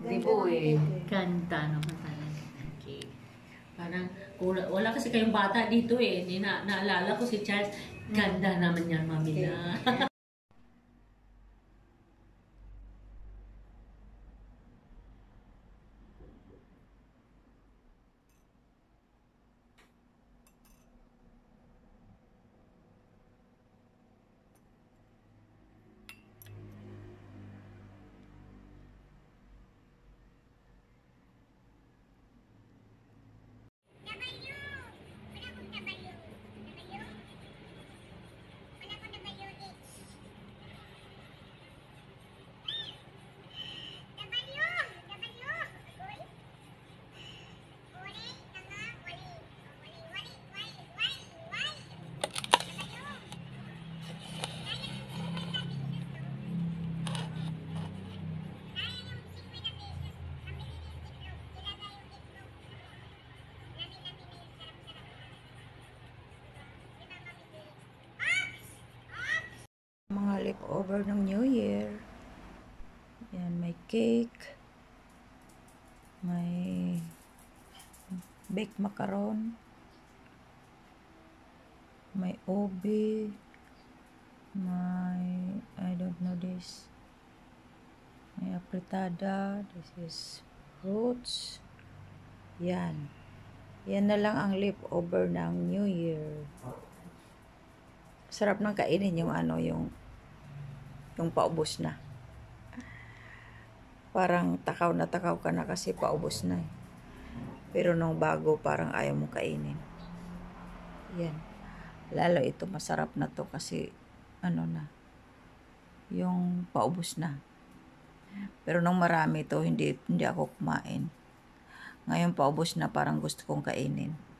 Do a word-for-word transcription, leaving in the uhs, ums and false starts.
Di po eh. Ganda naman talaga ng cake. Parang, wala, wala kasi kayong bata dito eh. Hindi na, naalala ko si Charles. Ganda naman yan, mami na. Mga leftover ng New Year. Yan, may cake. May baked macaron. May obi. May, I don't know this. May apritada. This is fruits. Yan. Yan na lang ang leftover ng New Year. Sarap ng kainin yung ano, yung yung paubos na. Parang takaw na takaw ka na kasi paubos na eh. Pero nung bago parang ayaw mong kainin. Yan. Lalo ito masarap na to kasi ano na, yung paubos na. Pero nung marami to hindi hindi ako kumain. Ngayon paubos na parang gusto kong kainin.